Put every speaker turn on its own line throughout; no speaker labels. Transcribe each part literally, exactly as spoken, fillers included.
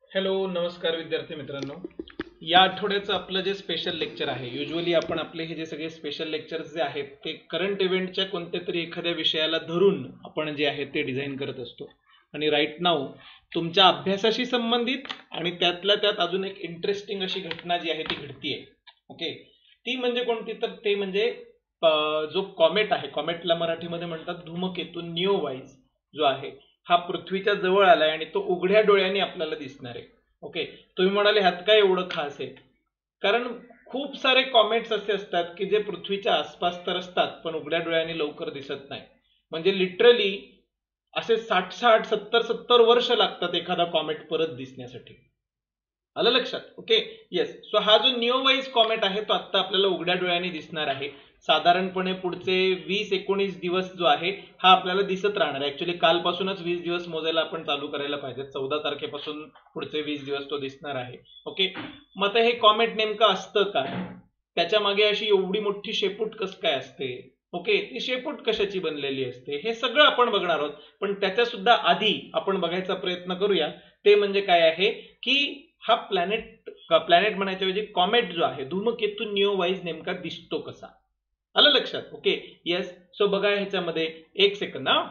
Hello नमस्कार विद्यार्थी मित्रांनो. या आठवड्याचं आपलं जे स्पेशल लेक्चर आहे, युजली आपण आपले हे जे सगळे स्पेशल लेक्चर्स जे आहेत ते करंट इव्हेंटच्या कोणत्या तरी एखाद्या विषयाला धरून आपण जे आहे ते डिझाईन करत असतो. आणि राईट नाऊ तुमच्या अभ्यासाशी संबंधित आणि त्यातल्या त्यात अजून एक इंटरेस्टिंग अशी घटना जी आहे ती घडतीये. ओके, ती म्हणजे कोणती, तर ते म्हणजे जो कॉमेट आहे, कॉमेटला मराठीमध्ये म्हणतात धूमकेतू, निओवाईज जो आहे हा पृथ्वीच्या जवळ आलाय आणि तो उघड्या डोळ्यांनी आपल्याला दिसणार आहे. ओके, तुम्ही म्हणाले ह्यात काय एवढं खास आहे? कारण खूप सारे कॉमेट्स असे असतात की जे पृथ्वीच्या आसपास तर असतात पण उघड्या डोळ्यांनी लवकर दिसत नाही. म्हणजे लिटरली असे साठ साठ सत्तर सत्तर वर्ष लागतात एखादा कॉमेट परत दिसण्यासाठी. आलं लक्षात? Okay, yes. सो हा जो निओवाईज कॉमेट आहे तो आता आपल्याला उघड्या डोळ्यांनी दिसणार आहे. साधारणपणे पुढचे वीस एकोणीस दिवस जो आहे हा आपल्याला दिसत राहणार आहे. ऍक्च्युली कालपासूनच वीस दिवस मोजायला आपण चालू करायला पाहिजे. चौदा तारखेपासून पुढचे वीस दिवस तो दिसणार आहे. ओके, मग आता हे कॉमेट नेमकं असतं काय, त्याच्या मागे अशी एवढी मोठी शेपूट कस काय असते, ओके, ती शेपूट कशाची बनलेली असते, हे सगळं आपण बघणार आहोत. पण त्याच्या सुद्धा आधी आपण बघायचा प्रयत्न करूया ते म्हणजे काय आहे की हा प्लॅनेट प्लॅनेट म्हणायच्या ऐवजी कॉमेट जो आहे, धूमकेतू निओवाईज नेमका दिसतो कसा. आलं लक्षात? Okay, yes. सो बघा ह्याच्यामध्ये एक सेकंद ना.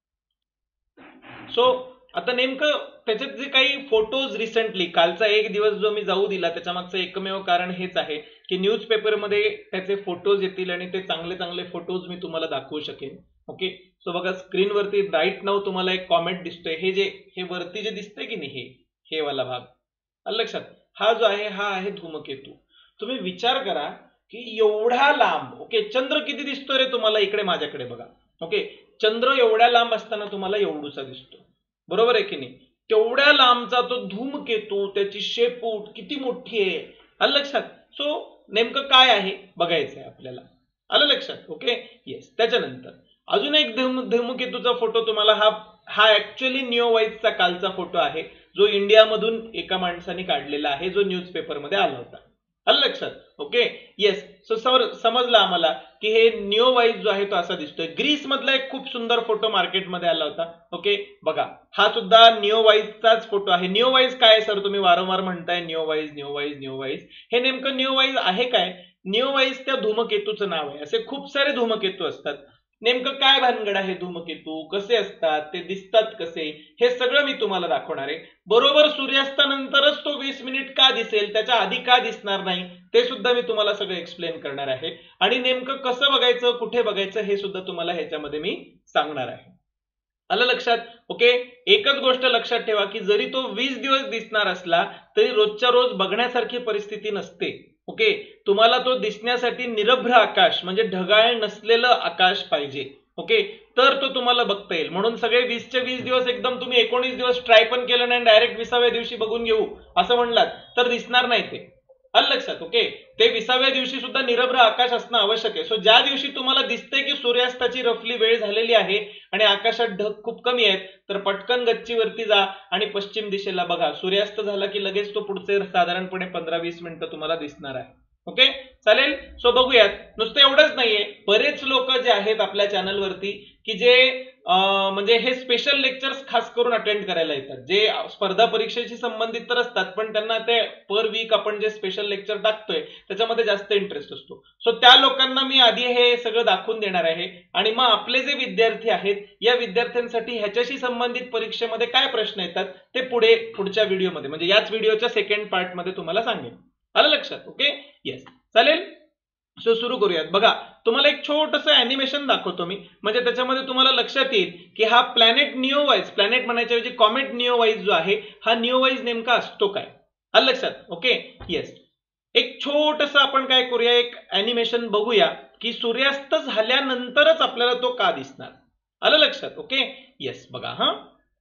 सो आता नेमकं त्याच्यात जे काही फोटोज रिसेंटली, कालचा एक दिवस जो मी जाऊ दिला त्याच्या मागचं एकमेव कारण हेच आहे की न्यूजपेपरमध्ये त्याचे फोटोज येतील आणि ते चांगले चांगले फोटोज मी तुम्हाला दाखवू शकेन. ओके, सो बघा स्क्रीनवरती राईट नाव तुम्हाला एक कॉमेंट दिसतोय. हे जे हे वरती जे दिसतंय की नाही, हे हे वाला भाग, आलं लक्षात? हा जो आहे हा आहे धूमकेतू. तुम्ही विचार करा की एवढा लांब, ओके, चंद्र किती दिसतोय रे तुम्हाला इकडे माझ्याकडे बघा. ओके, चंद्र एवढ्या लांब असताना तुम्हाला एवढूसा दिसतो, बरोबर आहे की नाही? तेवढ्या लांबचा तो धूमकेतू, त्याची शेपूट किती मोठी आहे, आलं लक्षात? सो नेमकं काय आहे बघायचंय आपल्याला. आलं लक्षात? Okay, yes. त्याच्यानंतर अजून एक धूम धूमकेतूचा फोटो तुम्हाला, हा हा ऍक्च्युअली निओवाईजचा कालचा फोटो आहे जो इंडियामधून एका माणसाने काढलेला आहे, जो न्यूजपेपरमध्ये आला होता. आलं लक्षात? Okay, yes. सो समजलं आम्हाला की हे निओवाईज जो आहे तो असा दिसतोय. ग्रीस मधला एक खूप सुंदर फोटो मार्केटमध्ये आला होता. ओके, बघा हा सुद्धा निओवाईजचाच फोटो आहे. निओवाईज काय सर, तुम्ही वारंवार म्हणताय निओवाईज निओवाईज निओवाईज, हे नेमकं निओवाईज आहे काय? निओवाईज त्या धूमकेतूचं नाव आहे. असे खूप सारे धूमकेतू असतात. नेमकं काय भानगड आहे, धूमकेतू कसे असतात, ते दिसतात कसे, हे सगळं मी तुम्हाला दाखवणार आहे. बरोबर सूर्यास्तानंतरच तो वीस मिनिट का दिसेल, त्याच्या आधी का दिसणार नाही, ते सुद्धा मी तुम्हाला सगळं एक्सप्लेन करणार आहे. आणि नेमकं कसं बघायचं, कुठे बघायचं, हे सुद्धा तुम्हाला ह्याच्यामध्ये मी सांगणार आहे. आलं लक्षात? ओके, एकच गोष्ट लक्षात ठेवा की जरी तो वीस दिवस दिसणार असला तरी रोजच्या रोज बघण्यासारखी परिस्थिती नसते. ओके, तुम्हाला तो दिसण्यासाठी निरभ्र आकाश म्हणजे ढगाळ नसलेलं आकाश पाहिजे. ओके, तर तो तुम्हाला बघता येईल. म्हणून सगळे वीसचे वीस दिवस एकदम तुम्ही एकोणीस दिवस ट्राय पण केलं नाही, डायरेक्ट विसाव्या दिवशी बघून घेऊ असं म्हणलात तर दिसणार नाही ते. आलं लक्षात? ओके, ते विसाव्या दिवशी सुद्धा निरभ्र आकाश असणं आवश्यक आहे. सो ज्या दिवशी तुम्हाला दिसतंय की सूर्यास्ताची रफली वेळ झालेली आहे आणि आकाशात ढग खूप कमी आहेत, तर पटकन गच्चीवरती जा आणि पश्चिम दिशेला बघा. सूर्यास्त झाला की लगेच तो पुढचे साधारणपणे पंधरा वीस मिनिटं तुम्हाला दिसणार आहे. ओके, चालेल. सो बघूयात. नुसतं एवढंच नाहीये, बरेच लोक जे आहेत आपल्या चॅनलवरती की जे म्हणजे हे स्पेशल लेक्चर्स खास करून अटेंड करायला येतात, जे स्पर्धा परीक्षेशी संबंधित तर असतात पण त्यांना ते पर वीक आपण जे स्पेशल लेक्चर टाकतोय त्याच्यामध्ये जास्त इंटरेस्ट असतो. सो त्या लोकांना मी आधी हे सगळं दाखवून देणार आहे. आणि मग आपले जे विद्यार्थी आहेत या विद्यार्थ्यांसाठी ह्याच्याशी संबंधित परीक्षेमध्ये काय प्रश्न येतात ते पुढे पुढच्या व्हिडिओमध्ये म्हणजे याच व्हिडिओच्या सेकंड पार्टमध्ये तुम्हाला सांगेन. आलं लक्षात? ओके, येस, चालेल. सो सुरू करूयात. बघा, तुम्हाला एक छोटंसं अॅनिमेशन दाखवतो मी, म्हणजे त्याच्यामध्ये तुम्हाला लक्षात येईल की हा प्लॅनेट निओवाईज, प्लॅनेट म्हणायच्या ऐवजी कॉमेट निओवाईज जो आहे हा निओवाईज नेमका असतो काय. आलं लक्षात? Okay, yes. एक छोटंसं आपण काय करूया, एक अॅनिमेशन बघूया की सूर्यास्त झाल्यानंतरच आपल्याला तो का दिसणार. आलं लक्षात? Okay, yes. बघा हा.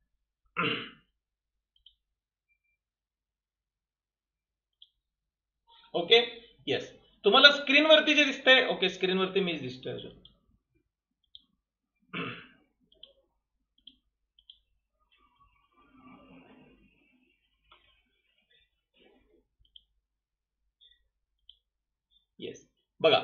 Okay, yes. तुम्हाला स्क्रीनवरती जे दिसतंय, ओके, स्क्रीनवरती मीच दिसतोय अजून. येस, बघा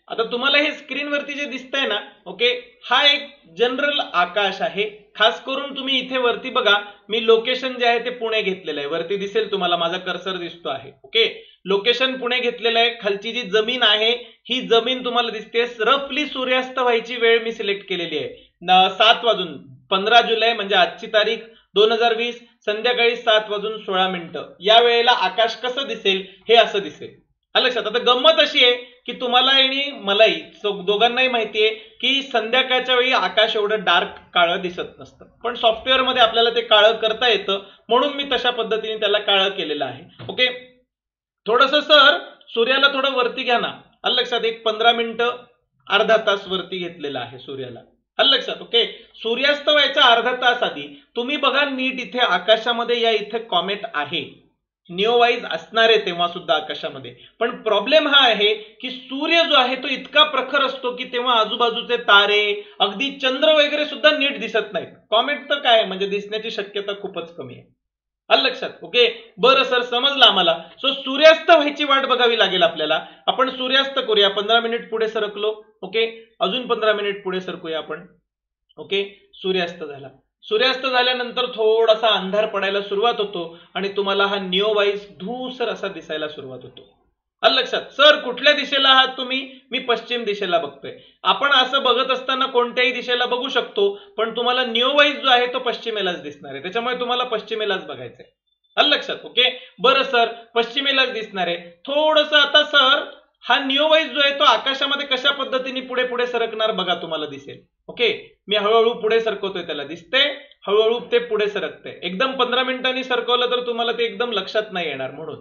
आता तुम्हाला हे स्क्रीनवरती जे दिसतंय ना, ओके, हा एक जनरल आकाश आहे. खास करून तुम्ही इथे वरती बघा, मी लोकेशन जे आहे ते पुणे घेतलेलं आहे. वरती दिसेल तुम्हाला, माझा कर्सर दिसतो आहे. ओके, लोकेशन पुणे घेतलेलं आहे. खालची जी जमीन आहे ही जमीन तुम्हाला दिसते. रफली सूर्यास्त व्हायची वेळ मी सिलेक्ट केलेली आहे सात वाजून पंधरा जुलै म्हणजे आजची तारीख दोन हजार वीस संध्याकाळी सात वाजून सोळा मिनिटं. या वेळेला आकाश कसं दिसेल हे असं दिसेल. लक्षात. आता गंमत अशी आहे की तुम्हाला आणि मलाही दोघांनाही माहिती आहे की संध्याकाळच्या वेळी आकाश एवढं डार्क काळं दिसत नसतं, पण सॉफ्टवेअर मध्ये आपल्याला ते काळं करता येतं, म्हणून मी तशा पद्धतीने त्याला काळं केलेलं आहे. ओके, थोडस सर सूर्याला थोडं वरती घ्या ना. लक्षात. एक पंधरा मिनिटं अर्धा तास वरती घेतलेला आहे सूर्याला. लक्षात. ओके, सूर्यास्त व्हायचा अर्धा तास आधी तुम्ही बघा नीट इथे आकाशामध्ये या इथे कॉमेट आहे, निओवाईज असणार आहे तेव्हा सुद्धा आकाशामध्ये. पण प्रॉब्लेम हा आहे की सूर्य जो आहे तो इतका प्रखर असतो की तेव्हा आजूबाजूचे तारे अगदी चंद्र वगैरे सुद्धा नीट दिसत नाहीत. कॉमेट तर काय म्हणजे दिसण्याची शक्यता खूपच कमी आहे. आलं लक्षात. ओके, बरं सर, समजलं आम्हाला. सो सूर्यास्त व्हायची वाट बघावी लागेल आपल्याला. आपण सूर्यास्त करूया. पंधरा मिनिट पुढे सरकलो. ओके, अजून पंधरा मिनिट पुढे सरकूया आपण. ओके, सूर्यास्त झाला. सूर्यास्त झाल्यानंतर थोडासा अंधार पडायला सुरुवात होतो आणि तुम्हाला हा निओवाईज धूसर असा दिसायला सुरुवात होतो. आलं लक्षात. सर कुठल्या दिशेला आहात तुम्ही? मी पश्चिम दिशेला बघतोय. आपण असं बघत असताना कोणत्याही दिशेला बघू शकतो, पण तुम्हाला निओवाईज जो आहे तो पश्चिमेलाच दिसणार आहे, त्याच्यामुळे तुम्हाला पश्चिमेलाच बघायचंय. आलं लक्षात. ओके, बरं सर, पश्चिमेलाच दिसणार आहे. थोडस आता सर हा निओवाईज जो आहे तो आकाशामध्ये कशा पद्धतीने पुढे पुढे सरकणार बघा, तुम्हाला दिसेल. ओके, मी हळूहळू पुढे सरकवतोय, त्याला दिसते हळूहळू ते पुढे सरकते. एकदम पंधरा मिनिटांनी सरकवलं तर तुम्हाला ते एकदम लक्षात नाही येणार, म्हणून.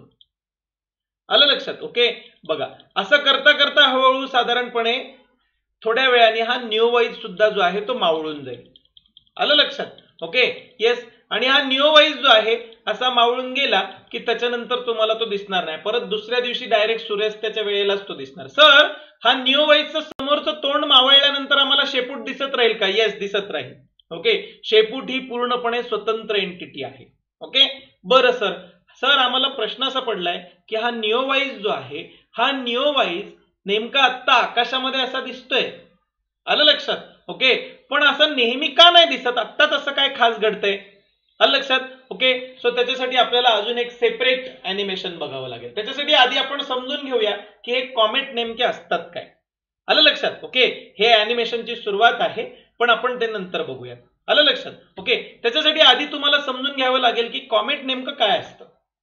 आलं लक्षात. ओके, बघा असं करता करता हळूहळू साधारणपणे थोड्या वेळाने हा निओवाईज सुद्धा जो आहे तो मावळून जाईल. आलं लक्षात. Okay, yes. आणि हा निओवाईज जो आहे असा मावळून गेला की त्याच्यानंतर तुम्हाला तो दिसणार नाही. परत दुसऱ्या दिवशी डायरेक्ट सूर्यास्ताच्या वेळेलाच तो दिसणार. सर हा निओवाईजचं समोरचं तोंड मावळल्यानंतर आम्हाला शेपूट दिसत राहील का? येस, दिसत राहील. ओके, शेपूट ही पूर्णपणे स्वतंत्र एंटिटी आहे. ओके, बरं सर, सर आम्हाला प्रश्न असा पडलाय की हा निओवाईज जो आहे हा निओवाईज नेमका आत्ता आकाशामध्ये असा दिसतोय. आलं लक्षात. ओके, पण असं नेहमी का नाही दिसत? आत्ता तसं काय खास घडतंय? आलं लक्षात. ओके, सो त्याच्यासाठी आपल्याला अजून एक सेपरेट अॅनिमेशन बघावं लागेल. त्याच्यासाठी आधी आपण समजून घेऊया की हे कॉमेट नेमके असतात काय. आलं लक्षात. ओके, हे अॅनिमेशनची सुरुवात आहे, पण आपण ते नंतर बघूया. आलं लक्षात. ओके, त्याच्यासाठी आधी तुम्हाला समजून घ्यावं लागेल की कॉमेट नेमकं काय असतं,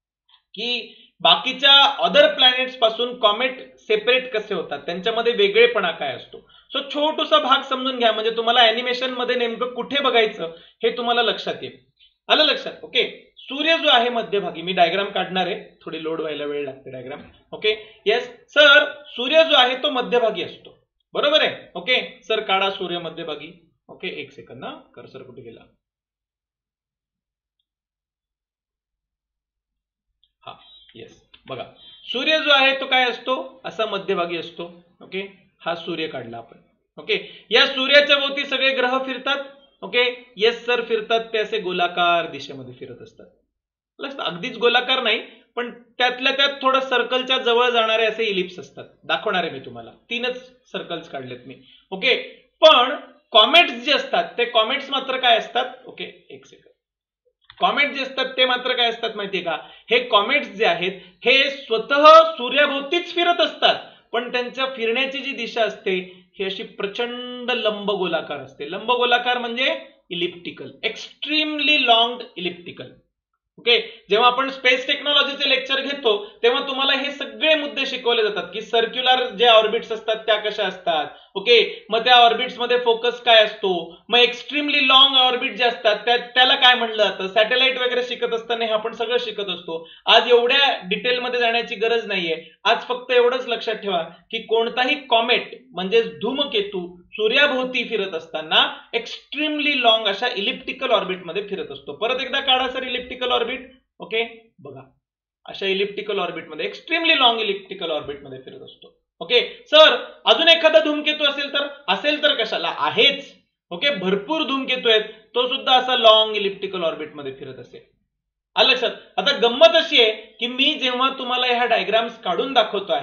की बाकीच्या अदर प्लॅनेट्स पासून कॉमेट सेपरेट कसे होतात, त्यांच्यामध्ये वेगळेपणा काय असतो. सो छोटासा भाग समजून घ्या, म्हणजे तुम्हाला अॅनिमेशन मध्ये नेमकं कुठे बघायचं हे तुम्हाला लक्षात येईल. आलं लक्षात. ओके, सूर्य जो आहे मध्यभागी, मी डायग्राम काढणार आहे, थोडी लोड व्हायला वेळ लागते डायग्राम. ओके, येस सर, सूर्य जो आहे तो मध्यभागी असतो, बरोबर आहे. ओके सर, काढा सूर्य मध्यभागी. ओके, एक सेकंद ना, कर्सर कुठे गेला? हा, येस, बघा सूर्य जो आहे तो काय असतो, असा मध्यभागी असतो. ओके, हा सूर्य काढला आपण. ओके, या सूर्याच्या भोवती सगळे ग्रह फिरतात. ओके, येस सर, फिरतात. ते असे गोलाकार दिशेमध्ये फिरत असतात. अगदीच गोलाकार नाही, पण त्यातल्या त्यात थोडं सर्कलच्या जवळ जाणारे असे इलिप्स असतात. दाखवणार आहे मी तुम्हाला. तीनच सर्कल्स काढलेत मी. ओके, पण कॉमेट्स जे असतात ते कॉमेट्स मात्र काय असतात? ओके, एक सेकंड. कॉमेट जे असतात ते मात्र काय असतात माहितीये का? हे कॉमेट्स जे आहेत हे स्वतः सूर्याभोवतीच फिरत असतात, पण त्यांच्या फिरण्याची जी दिशा असते ही अशी प्रचंड लंबगोलाकार असते. लंबगोलाकार म्हणजे elliptical, extremely long elliptical. Okay, जेव्हा आपण स्पेस टेक्नॉलॉजीचे लेक्चर घेतो तेव्हा तुम्हाला हे सगळे मुद्दे शिकवले जातात की सर्क्युलर जे ऑर्बिट्स असतात त्या कशा असतात. ओके, मग त्या ऑर्बिट्स मध्ये फोकस काय असतो, मग एक्स्ट्रीमली लॉंग ऑर्बिट जे असतात त्या त्याला काय म्हणलं जातं, सॅटेलाइट वगैरे शिकत असताना हे आपण सगळं शिकत असतो. आज एवढ्या डिटेलमध्ये जाण्याची गरज नाहीये. आज फक्त एवढंच लक्षात ठेवा की कोणताही कॉमेट म्हणजे धूमकेतू सूर्याभोवती फिरत असताना एक्स्ट्रीमली लॉंग अशा इलिप्टिकल ऑर्बिटमध्ये फिरत असतो. परत एकदा काढा सर इलिप्टिकल ऑर्बिट. ओके, बघा अशा इलिप्टिकल ऑर्बिटमध्ये, एक्स्ट्रीमली लॉंग इलिप्टिकल ऑर्बिटमध्ये फिरत असतो. ओके सर, अजून एखादा धूमकेतू असेल तर? असेल तर कशाला, आहेच. ओके, भरपूर धूमकेतू आहेत, तो सुद्धा असा लॉंग इलिप्टिकल ऑर्बिटमध्ये फिरत असेल. आलं लक्षात. आता गंमत अशी आहे की मी जेव्हा तुम्हाला ह्या डायग्राम्स काढून दाखवतो आहे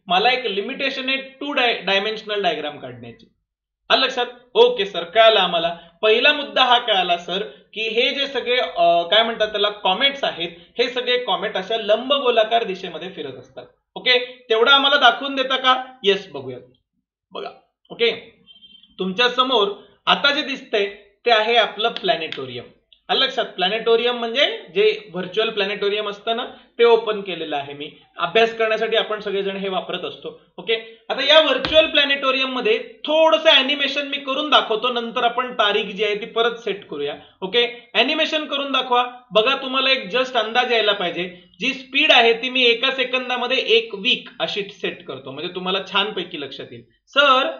मला एक लिमिटेशन आहे टू डायमेन्शनल डायग्राम काढण्याची. आलं लक्षात? ओके सर, कळालं आम्हाला. पहिला मुद्दा हा कळाला सर की हे जे सगळे काय म्हणतात त्याला कॉमेट्स आहेत, हे सगळे कॉमेट अशा लंबगोलाकार दिशेमध्ये फिरत असतात. ओके, तेवढं आम्हाला दाखवून देता का? येस, बघूयात. बघा, ओके, तुमच्या समोर आता जे दिसतंय ते आहे आपलं प्लॅनेटोरियम. आलं लक्षात? प्लॅनेटोरियम म्हणजे जे व्हर्च्युअल प्लॅनेटोरियम असतं ना, ते ओपन केलेलं आहे मी. अभ्यास करण्यासाठी आपण सगळेजण हे वापरत असतो. ओके, आता या व्हर्च्युअल प्लॅनेटोरियम मध्ये थोडंसं अॅनिमेशन मी करून दाखवतो, नंतर आपण तारीख जी आहे ती परत सेट करूया. ओके, अॅनिमेशन करून दाखवा. बघा, तुम्हाला एक जस्ट अंदाज यायला पाहिजे. जी स्पीड आहे ती मी एका सेकंदामध्ये एक वीक अशी सेट करतो, म्हणजे तुम्हाला छानपैकी लक्षात येईल. सर,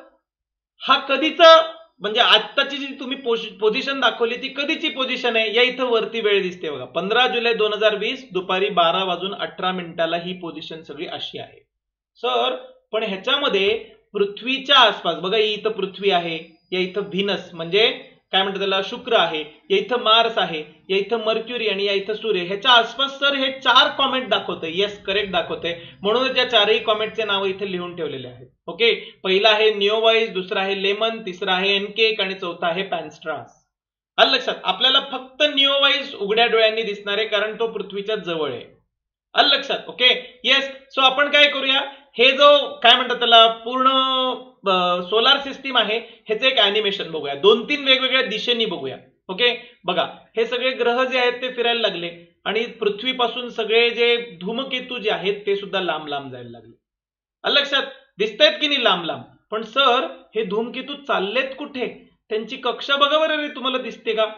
हा कधीचा म्हणजे आत्ताची जी तुम्ही पोझिशन दाखवली ती कधीची पोझिशन आहे? या इथं वरती वेळ दिसते बघा, पंधरा जुलै दोन हजार वीस दुपारी बारा वाजून अठरा मिनिटाला ही पोझिशन सगळी अशी आहे. सर, पण ह्याच्यामध्ये पृथ्वीच्या आसपास बघा, इथं पृथ्वी आहे, या इथं व्हीनस म्हणजे काय म्हणतात त्याला शुक्र आहे, या इथं मार्स आहे, या इथं मर्क्युरी आणि या इथं सूर्य. ह्याच्या आसपास सर हे चार कॉमेट दाखवतंय. येस, करेक्ट दाखवतंय. म्हणूनच या चारही कॉमेटचे नाव इथे लिहून ठेवलेले आहेत. ओके, पहिला आहे निओवाइज, दुसरा आहे लेमन, तिसरा आहे एनकेक आणि चौथा आहे पॅनस्ट्रास. आलं लक्षात? आपल्याला फक्त निओवाइज उघड्या डोळ्यांनी दिसणार आहे कारण तो पृथ्वीच्या जवळ आहे. आलं लक्षात? Okay, yes. सो आपण काय करूया, हे जो काय म्हणतात त्याला पूर्ण सोलार सिस्टीम आहे ह्याचं एक अॅनिमेशन बघूया. दोन तीन वेगवेगळ्या दिशेने बघूया. ओके, बघा, हे सगळे ग्रह जे आहेत ते फिरायला लागले आणि पृथ्वीपासून सगळे जे धूमकेतू जे आहेत ते सुद्धा लांब लांब जायला लागले. आलं लक्षात? दिसतायत की नाही लांब लांब? पण सर, हे धूमकेतू चाललेत कुठे? त्यांची कक्षा बघा बरं रे, तुम्हाला दिसते का?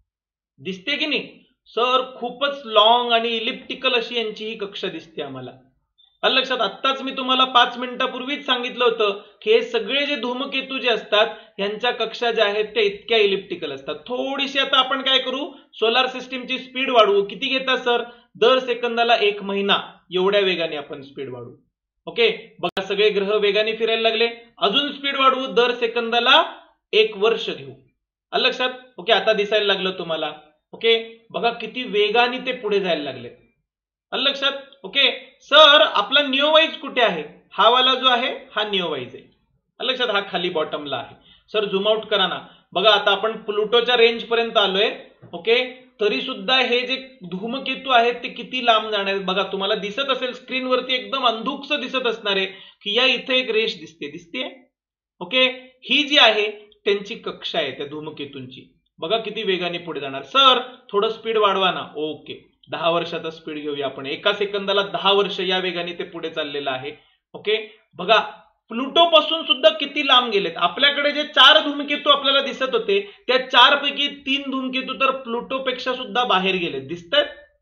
दिसते की नाही? सर, खूपच लॉंग आणि इलिप्टिकल अशी यांची ही कक्षा दिसते आम्हाला. आलं लक्षात? आत्ताच मी तुम्हाला पाच मिनिटापूर्वीच सांगितलं होतं की हे सगळे जे धूमकेतू जे असतात यांच्या कक्षा ज्या आहेत त्या इतक्या इलिप्टिकल असतात. थोडीशी आता आपण काय करू, सोलार सिस्टीमची स्पीड वाढवू. किती घेतात सर? दर सेकंदाला एक महिना एवढ्या वेगाने आपण स्पीड वाढवू. ओके, बघा, सगळे ग्रह वेगाने फिरायला लागले. अजून स्पीड वाढवू, दर सेकंदाला एक वर्ष घेऊ. आलं लक्षात? ओके, आता दिसायला लागलं तुम्हाला. ओके, बघा किती वेगाने ते पुढे जायला लागले. आलं लक्षात? ओके, सर, आपला निओवाइज कुठे आहे? हा वाला जो आहे हा निओवाइज आहे. आलं लक्षात? हा खाली बॉटमला आहे. सर, झूम आउट करा ना. बघा, आता आपण प्लुटोच्या रेंज पर्यंत आलोय. ओके, तरी सुद्धा हे जे धूमकेतू आहेत ते किती लांब जाणार आहेत बघा. तुम्हाला दिसत असेल स्क्रीनवरती एकदम अंधुकस दिसत असणार आहे की या इथे एक रेष दिसते. दिसते? ओके, ही जी आहे त्यांची कक्षा आहे त्या धूमकेतूंची. बघा किती वेगाने पुढे जाणार. सर, थोडं स्पीड वाढवा ना. ओके, दहा वर्षाचा स्पीड घेऊया आपण. एका सेकंदाला दहा वर्ष या वेगाने ते पुढे चाललेलं आहे. ओके, बघा, प्लुटो पासून सुद्धा किती लांब गेलेत. आपल्याकडे जे चार धूमकेतू आपल्याला दिसत होते त्या चार पैकी तीन धूमकेतू तर प्लुटो पेक्षा सुद्धा बाहेर गेलेत. दिसतात?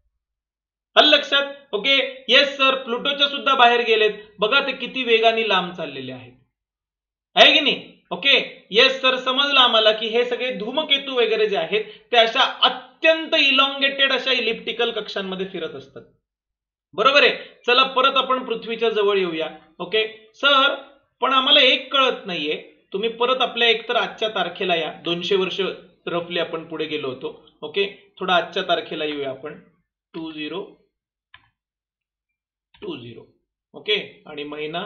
आलं लक्षात? ओके, येस सर, प्लुटोच्या सुद्धा बाहेर गेलेत. बघा ते किती वेगाने लांब चाललेले आहेत, आहे की नाही? ओके, येस सर, समजलं आम्हाला की हे सगळे धूमकेतू वगैरे जे आहेत ते अशा अत्यंत इलॉंगेटेड अशा इलिप्टिकल कक्षांमध्ये फिरत असतात. बरोबर आहे. चला परत आपण पृथ्वीच्या जवळ येऊया. ओके सर, पण आम्हाला एक कळत नाहीये, तुम्ही परत आपल्या एकतर आजच्या तारखेला या. दोनशे वर्ष रफली आपण पुढे गेलो होतो. ओके, थोडा आजच्या तारखेला येऊया आपण. Two zero two zero okay, आणि महिना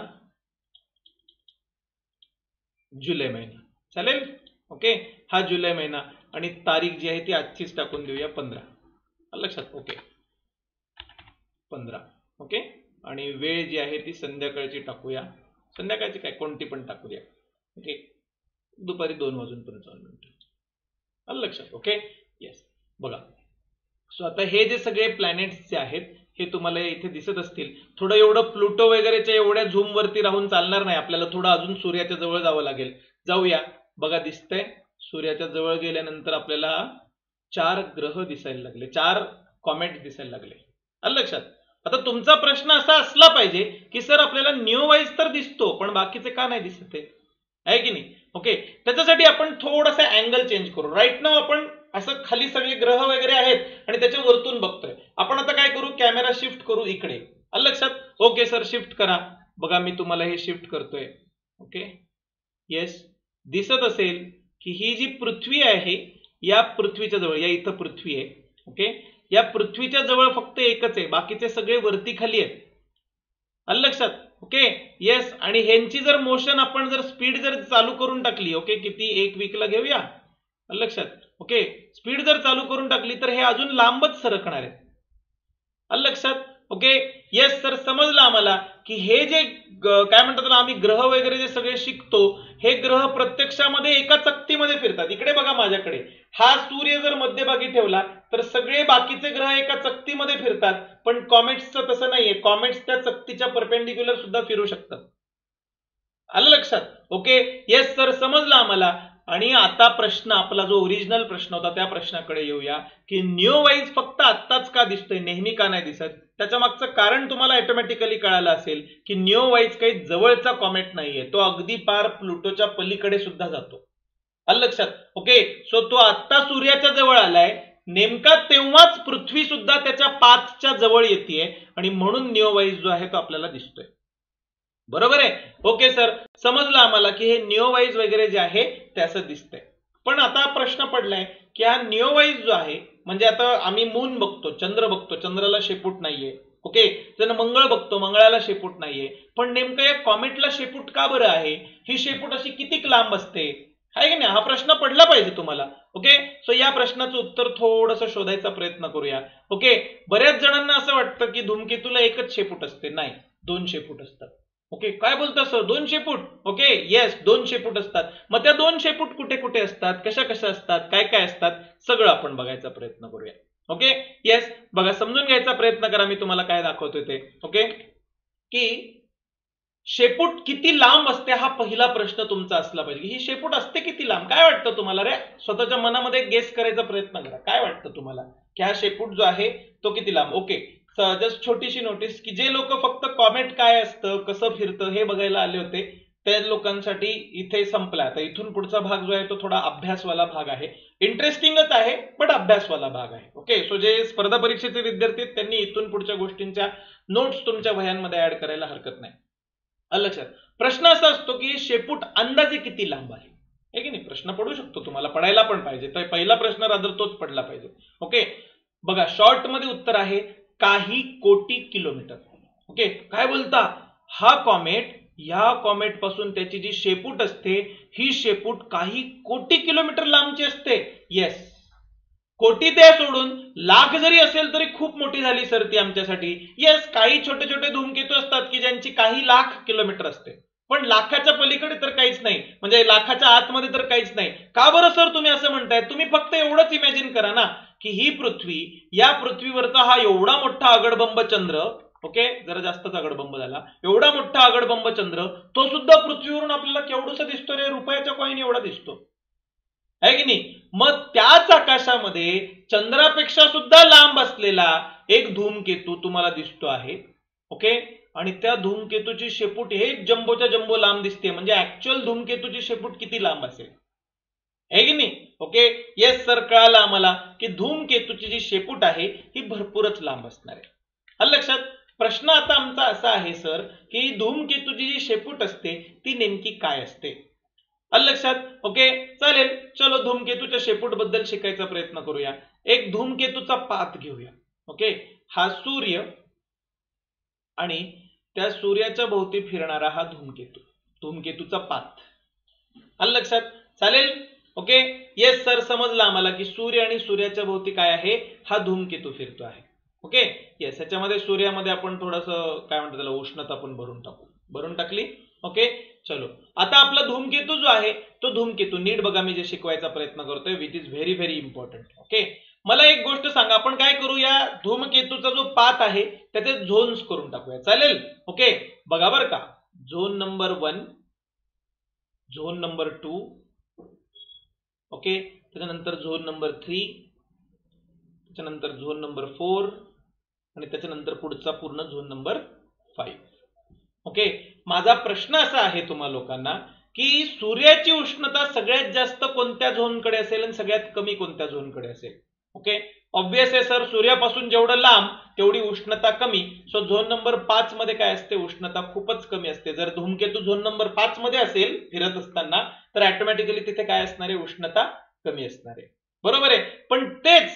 जुलै महिना. चालेल? ओके, हा जुलै महिना आणि तारीख जी आहे ती आजचीच टाकून देऊया, पंधरा. लक्षात? ओके, पंधरा. ओके, आणि वेळ जी आहे ती संध्याकाळची टाकूया. संध्याकाळची काय, कोणती पण टाकूया. ओके, दुपारी दोन वाजून पंचावन्न मिनिटं. आलं लक्षात? Okay, yes. बघा, सो आता हे जे सगळे प्लॅनेट्स जे आहेत हे तुम्हाला इथे दिसत असतील. थोडं एवढं प्लुटो वगैरेच्या एवढ्या झूम वरती राहून चालणार नाही, आपल्याला थोडं अजून सूर्याच्या जवळ जावं लागेल. जाऊया. बघा, दिसतंय सूर्याच्या जवळ गेल्यानंतर आपल्याला चार ग्रह दिसायला लागले, चार कॉमेट दिसायला लागले. आलं लक्षात? आता तुमचा प्रश्न असा असला पाहिजे की सर आपल्याला निओवाइज तर दिसतो पण बाकीचे का नाही दिसत आहे की नाही? ओके, त्याच्यासाठी आपण थोडासा अँगल चेंज करू. राईट नाव आपण असं खाली सगळे ग्रह वगैरे आहेत आणि त्याच्या वरतून बघतोय. आपण आता काय करू, कॅमेरा शिफ्ट करू इकडे. आलं लक्षात? ओके सर, शिफ्ट करा. बघा, मी तुम्हाला हे शिफ्ट करतोय. ओके, येस, दिसत असेल की ही जी पृथ्वी आहे या पृथ्वीच्या जवळ, या इथं पृथ्वी आहे. ओके, या पृथ्वीच्या जवळ फक्त एकच आहे, बाकीचे सगळे वरती खाली आहेत. आलं लक्षात? ओके येस, आणि ह्यांची जर मोशन आपण जर स्पीड जर चालू करून टाकली, ओके किती एक वीकला घेऊया लक्षात, ओके स्पीड जर चालू करून टाकली तर हे अजून लांबच सरकणार आहे लक्षात. ओके येस सर, समजलं आम्हाला की हे जे काय म्हणतात ना आम्ही ग्रह वगैरे जे सगळे शिकतो, हे ग्रह प्रत्यक्षामध्ये एका चकतीमध्ये फिरतात. इकडे बघा माझ्याकडे, हा सूर्य जर मध्यभागी ठेवला तर सगळे बाकीचे ग्रह एका चकतीमध्ये फिरतात, पण कॉमेट्सचं तसं नाहीये. कॉमेट्स त्या चकतीच्या परपेंडिक्युलर सुद्धा फिरू शकतात. आलं लक्षात. ओके येस सर, समजलं आम्हाला. आणि आता प्रश्न आपला जो ओरिजिनल प्रश्न होता त्या प्रश्नाकडे येऊया की निओवाईज फक्त आत्ताच का दिसतोय, नेहमी का नाही दिसत. त्याच्या मागचं कारण तुम्हाला ऑटोमॅटिकली कळालं असेल की निओवाईज काही जवळचा कॉमेट नाहीये, तो अगदी पार प्लुटोच्या पलीकडे सुद्धा जातो. आलं लक्षात. ओके सो तो आत्ता सूर्याच्या जवळ आलाय, नेमका तेव्हाच पृथ्वी सुद्धा त्याच्या पाथच्या जवळ येते आणि म्हणून निओवाईज जो आहे तो आपल्याला दिसतोय. बरोबर आहे. ओके सर, समजलं आम्हाला की हे निओवाईज वगैरे जे आहे ते असं दिसतंय. पण आता प्रश्न पडलाय की हा निओवाईज जो आहे, म्हणजे आता आम्ही मून बघतो, चंद्र बघतो, चंद्राला शेपूट नाहीये. ओके जर मंगळ बघतो, मंगळाला शेपूट नाहीये, पण नेमकं या कॉमेटला शेपूट का बरं आहे, ही शेपूट अशी किती लांब असते, आहे की नाही, हा प्रश्न पडला पाहिजे तुम्हाला. ओके सो या प्रश्नाचं उत्तर थोडंसं शोधायचा प्रयत्न करूया. ओके बऱ्याच जणांना असं वाटतं की धूमकेतूला एकच शेपूट असते, नाही दोन शेपूट असतात. ओके काय बोलता सर, दोन शेपूट. ओके येस, दोन शेपूट असतात. मग त्या दोन शेपूट कुठे कुठे असतात, कशा कशा असतात, काय काय असतात, सगळं आपण बघायचा प्रयत्न करूया. ओके येस बघा, समजून घ्यायचा प्रयत्न करा, मी तुम्हाला काय दाखवतोय ते. ओके की शेपूट किती लांब असते हा पहिला प्रश्न तुमचा असला पाहिजे. ही शेपूट असते किती लांब, काय वाटतं तुम्हाला रे, स्वतःच्या मनामध्ये गेस करायचा प्रयत्न करा. काय वाटतं तुम्हाला की हा शेपूट जो आहे तो किती लांब. ओके जस्ट छोटीशी नोटीस की जे लोक फक्त कॉमेट काय असतं, कसं फिरतं हे बघायला आले होते, त्या लोकांसाठी इथे संपला. आता इथून पुढचा भाग जो आहे तो थोडा अभ्यासवाला भाग आहे. इंटरेस्टिंगच आहे पण अभ्यासवाला भाग आहे. ओके सो जे स्पर्धा परीक्षेचे विद्यार्थी आहेत त्यांनी इथून पुढच्या गोष्टींच्या नोट्स तुमच्या वह्यांमध्ये ऍड करायला हरकत नाही. लक्षात. प्रश्न असा असतो की शेपूट अंदाजे किती लांब आहे, हे की नाही, प्रश्न पडू शकतो तुम्हाला, पडायला पण पाहिजे. तर पहिला प्रश्न रादर तोच पडला पाहिजे. ओके बघा, शॉर्ट मध्ये उत्तर आहे काही कोटी किलोमीटर. ओके काय बोलता, हा कॉमेट, या कॉमेट पासून त्याची जी शेपूट असते ही शेपूट काही कोटी किलोमीटर लांबची असते. येस, कोटी ते सोडून लाख जरी असेल तरी खूप मोठी झाली सर ती आमच्यासाठी. येस, काही छोटे छोटे धूमकेतू असतात की ज्यांची काही लाख किलोमीटर असते, पण लाखाच्या पलीकडे तर काहीच नाही, म्हणजे लाखाच्या आतमध्ये तर काहीच नाही. का बरं सर तुम्ही असं म्हणताय, तुम्ही फक्त एवढंच इमॅजिन करा ना की ही पृथ्वी, या पृथ्वीवरचा हा एवढा मोठा आगडबंब चंद्र, ओके जरा जास्तच आगडबंब झाला, एवढा मोठा आगडबंब चंद्र, तो सुद्धा पृथ्वीवरून आपल्याला केवढंसं दिसतो रे, रुपयाच्या कॉईन एवढा दिसतो, आहे की नाही. मग त्याच आकाशामध्ये चंद्रापेक्षा सुद्धा लांब असलेला एक धूमकेतू तुम्हाला दिसतो आहे. ओके आणि त्या धूमकेतूची शेपूट हे जम्बोच्या जम्बो लांब दिसते, म्हणजे ऍक्च्युअल धूमकेतूची शेपूट किती लांब असेल, आहे की नाही. ओके येस सर, कळालं आम्हाला की धूमकेतूची जी शेपूट आहे ही भरपूरच लांब असणार आहे. लक्षात. प्रश्न आता आमचा असा आहे सर की धूमकेतूची जी शेपूट असते ती नेमकी काय असते. लक्षात. ओके चालेल, चलो धूमकेतूच्या शेपूट बद्दल शिकायचा प्रयत्न करूया. एक धूमकेतूचा पाथ घेऊया. ओके हा सूर्य आणि त्या सूर्याच्या भोवती फिरणारा हा धूमकेतू, धूमकेतूचा पाथ. लक्षात. चालेल. ओके येस सर, समजलं आम्हाला की सूर्य आणि सूर्याच्या भोवती काय आहे, हा धूमकेतू फिरतो आहे. ओके येस, ह्याच्यामध्ये सूर्यामध्ये आपण थोडंसं काय म्हणतात त्याला, उष्णता पण भरून टाकू, भरून टाकली. ओके चलो, आता आपला धूमकेतू जो आहे तो धूमकेतू नीट बघा, मी जे शिकवायचा प्रयत्न करतोय which is very very important. Okay मला एक गोष्ट सांगा, आपण काय करू, या धूमकेतूचा जो पाथ आहे त्याचे झोन्स करून टाकूया, चालेल. ओके बघा बरं का, zone number one, zone number two, okay त्याच्यानंतर झोन नंबर थ्री, त्याच्यानंतर झोन नंबर फोर आणि त्याच्यानंतर पुढचा पूर्ण झोन नंबर फाईव्ह. ओके माझा प्रश्न असा आहे तुम्हा लोकांना की सूर्याची उष्णता सगळ्यात जास्त कोणत्या झोनकडे असेल आणि सगळ्यात कमी कोणत्या झोनकडे असेल. ओके ऑब्वियस आहे सर, सूर्यापासून जेवढं लांब तेवढी उष्णता कमी. सो झोन नंबर पाच मध्ये काय असते, उष्णता खूपच कमी असते. जर धूमकेतू झोन नंबर पाच मध्ये असेल फिरत असताना तर ऑटोमॅटिकली तिथे काय असणार आहे, उष्णता कमी असणार आहे. बरोबर आहे. पण तेच तो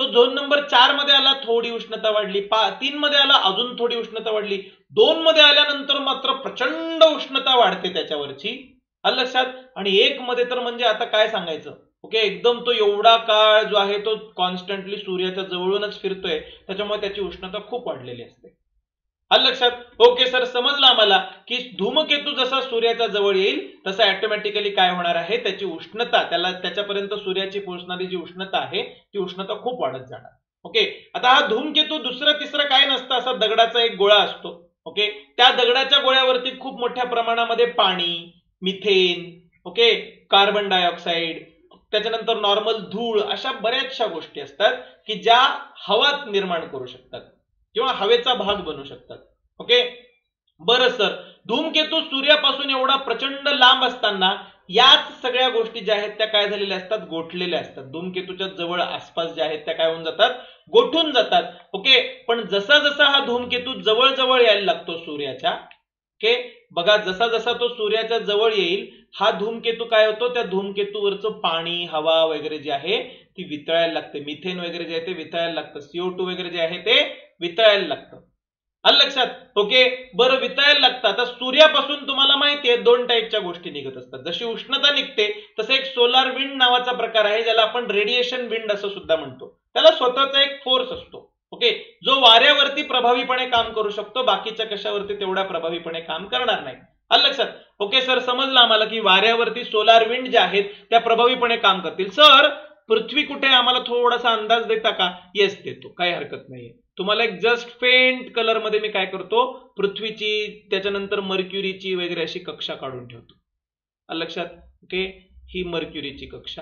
झोन नंबर चार मध्ये आला थोडी उष्णता वाढली, तीन मध्ये आला अजून थोडी उष्णता वाढली, दोन मध्ये आल्यानंतर मात्र प्रचंड उष्णता वाढते त्याच्यावरची, आलं लक्षात. आणि एक मध्ये तर म्हणजे आता काय सांगायचं. ओके, एकदम तो एवढा काळ जो आहे तो कॉन्स्टंटली सूर्याच्या जवळूनच फिरतोय, त्याच्यामुळे त्याची उष्णता खूप वाढलेली असते, आलं लक्षात. ओके सर, समजलं आम्हाला की धूमकेतू जसा सूर्याच्या जवळ येईल तसा ऑटोमॅटिकली काय होणार आहे, त्याची उष्णता, त्याला त्याच्यापर्यंत सूर्याची पोहोचणारी जी उष्णता आहे ती उष्णता खूप वाढत जाणार. ओके, आता हा धूमकेतू दुसरं तिसरं काय नसतं, असा दगडाचा एक गोळा असतो. ओके, त्या दगडाच्या गोळ्यावरती खूप मोठ्या प्रमाणामध्ये पाणी, मिथेन, ओके, कार्बन डायऑक्साईड, त्याच्यानंतर नॉर्मल धूळ, अशा बऱ्याचशा गोष्टी असतात की ज्या हवा निर्माण करू शकतात किंवा हवेचा भाग बनू शकतात. ओके, बरं सर, धूमकेतू सूर्यापासून एवढा प्रचंड लांब असताना याच सगळ्या गोष्टी ज्या आहेत त्या काय झालेल्या असतात, गोठलेल्या असतात. धूमकेतूच्या जवळ आसपास ज्या आहेत त्या काय होऊन जातात, गोठून जातात. ओके, पण जसा जसा हा धूमकेतू जवळ जवळ यायला लागतो सूर्याच्या, ओके, बघा जसा जसा तो सूर्याच्या जवळ येईल हा धूमकेतू काय होतो, त्या धूमकेतूवरचं पाणी, हवा वगैरे जे आहे ती वितळायला लागते, मिथेन वगैरे जे आहे ते वितळायला लागतं, सीओ टू वगैरे जे आहे ते वितळायला लागतं, आलं लक्षात. ओके, बरं, वितळायला लागतं. आता सूर्यापासून तुम्हाला माहिती आहे दोन टाईपच्या गोष्टी निघत असतात. जशी उष्णता निघते तसं एक सोलार विंड नावाचा प्रकार आहे, ज्याला आपण रेडिएशन विंड असं सुद्धा म्हणतो. त्याला स्वतःचा एक फोर्स असतो, ओके, जो वाऱ्यावरती प्रभावीपणे काम करू शकतो, बाकीच्या कशावरती तेवढ्या प्रभावीपणे काम करणार नाही, आलं लक्षात. ओके सर, समजलं आम्हाला की वाऱ्यावरती सोलार विंड ज्या आहेत त्या प्रभावीपणे काम करतील. सर, पृथ्वी कुठे, आम्हाला थोडासा अंदाज देता का? येस, देतो, काही हरकत नाहीये. तुम्हाला एक जस्ट फेंट कलर मध्ये मी काय करतो, पृथ्वीची, त्याच्यानंतर मर्क्युरीची वगैरे अशी कक्षा काढून ठेवतो, आलं लक्षात. ओके, ही मर्क्युरीची कक्षा,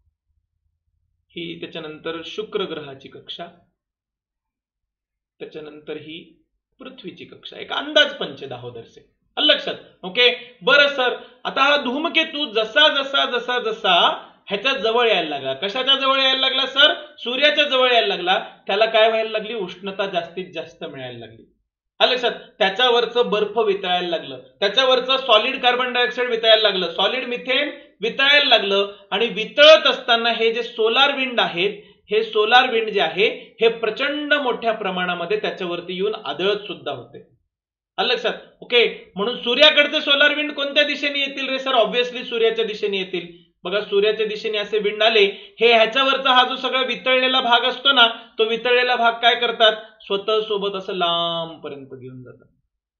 ही त्याच्यानंतर शुक्र ग्रहाची कक्षा, त्याच्यानंतर ही पृथ्वीची कक्षा, एक अंदाज पंच दाहोदरसे, आलं लक्षात. ओके, बरं सर, आता हा धूमकेतू जसा जसा जसा जसा ह्याच्या जवळ यायला लागला, कशाच्या जवळ यायला लागला सर, सूर्याच्या जवळ यायला लागला, त्याला काय व्हायला लागली, उष्णता जास्तीत जास्त मिळायला लागली, आलं लक्षात. त्याच्यावरचं बर्फ वितळायला लागलं, त्याच्यावरचं सॉलिड कार्बन डायऑक्साईड वितळायला लागलं, सॉलिड मिथेन वितळायला लागलं, आणि वितळत असताना हे जे सोलार विंड आहेत, हे सोलार विंड जे आहे हे प्रचंड मोठ्या प्रमाणामध्ये त्याच्यावरती येऊन आदळत सुद्धा होते, आलं लक्षात. ओके, म्हणून सूर्याकडचे सोलार विंड कोणत्या दिशेने येतील रे सर? ऑब्व्हियसली सूर्याच्या दिशेने येतील. बघा, सूर्याच्या दिशेने असे विंड आले, हे ह्याच्यावरचा हा जो सगळा वितळलेला भाग असतो ना, तो वितळलेला भाग काय करतात, स्वतः सोबत असं लांब पर्यंत घेऊन जातात,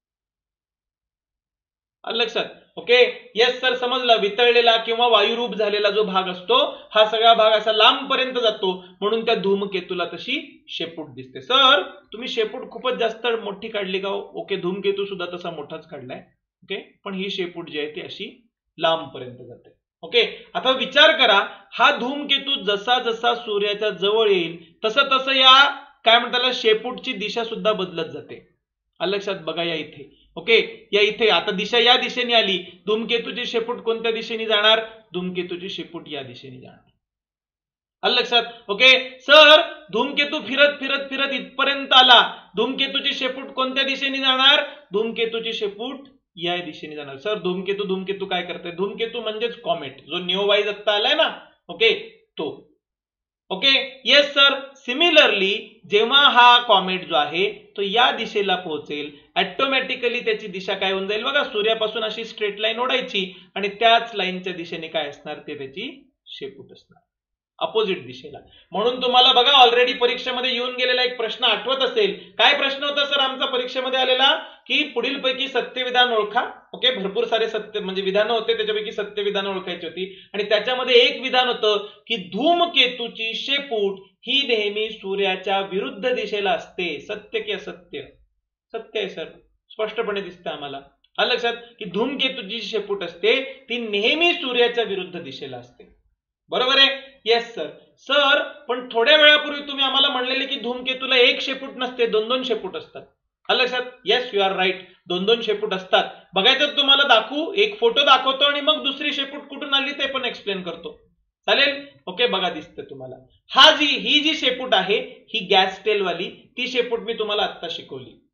आलं लक्षात. ओके, येस सर, समजला. वितळलेला किंवा वायुरूप झालेला जो भाग असतो हा सगळा भाग असा लांब पर्यंत जातो, म्हणून त्या धूमकेतूला तशी शेपूट दिसते. सर, तुम्ही शेपूट खूपच जास्त मोठी काढली का? ओके, धूमकेतू सुद्धा तसा मोठाच काढलाय. ओके, पण ही शेपूट जी आहे ती अशी लांब पर्यंत जाते. ओके, आता विचार करा, हा धूमकेतू जसा जसा सूर्याच्या जवळ येईल तसं तसं या काय म्हणतात शेपूटची दिशा सुद्धा बदलत जाते, आलं लक्षात. बघा या इथे, ओके, या इथे आता दिशा या दिशेने आली, धूमकेतूची शेपूट कोणत्या दिशेने जाणार, धूमकेतूची शेपूट या दिशेने जाणार, आलं लक्षात. ओके सर, धूमकेतू फिरत फिरत फिरत इथपर्यंत आला, धूमकेतूची शेपूट कोणत्या दिशेने जाणार, धूमकेतूची शेपूट या दिशेने जाणार. सर, धूमकेतू धूमकेतू काय करते, धूमकेतू म्हणजेच कॉमेट, जो निओवाईज आत्ता आलाय ना, ओके, तो. Okay, yes sir. सिमिलरली जेव्हा हा कॉमेट जो आहे तो या दिशेला पोहोचेल, ऑटोमॅटिकली त्याची दिशा काय होऊन जाईल, बघा, सूर्यापासून अशी स्ट्रेट लाईन ओढायची आणि त्याच लाईनच्या दिशेने काय असणार, ते त्याची शेपूट असणार, अपोजिट दिशेला. म्हणून तुम्हाला बघा ऑलरेडी परीक्षेमध्ये येऊन गेलेला एक प्रश्न आठवत असेल. काय प्रश्न होता सर आमचा परीक्षेमध्ये आलेला, की पुढील पैकी सत्यविधान ओळखा. ओके, भरपूर सारे सत्य म्हणजे विधानं होते, त्याच्यापैकी सत्यविधान ओळखायची होती, आणि त्याच्यामध्ये एक विधान होतं की धूमकेतूची शेपूट ही नेहमी सूर्याच्या विरुद्ध दिशेला असते. सत्य की असत्य? सत्य आहे सर, स्पष्टपणे दिसतं आम्हाला, आलं लक्षात, की धूमकेतूची शेपूट असते ती नेहमी सूर्याच्या विरुद्ध दिशेला असते, बरोबर आहे. Yes sir. सर, पण थोड्या वेळापूर्वी तुम्ही आम्हाला म्हणलेले की धूमकेतूला एक शेपूट नसते, दोन दोन शेपूट असतात, आलं लक्षात. येस, यू आर राईट, दोन दोन शेपूट असतात. बघायचं तुम्हाला दाखवू, एक फोटो दाखवतो आणि मग दुसरी शेपूट कुठून आली ते पण एक्सप्लेन करतो, चालेल. ओके, बघा दिसतं तुम्हाला, हा जी ही जी शेपूट आहे ही गॅस टेल वाली, ती शेपूट मी तुम्हाला आता शिकवली.